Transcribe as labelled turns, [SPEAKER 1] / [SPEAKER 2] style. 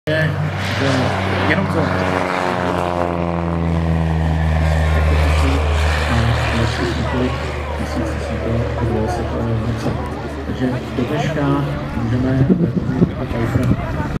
[SPEAKER 1] že jenom to a ještě několik tisíc to bylo se to. Takže do dneška můžeme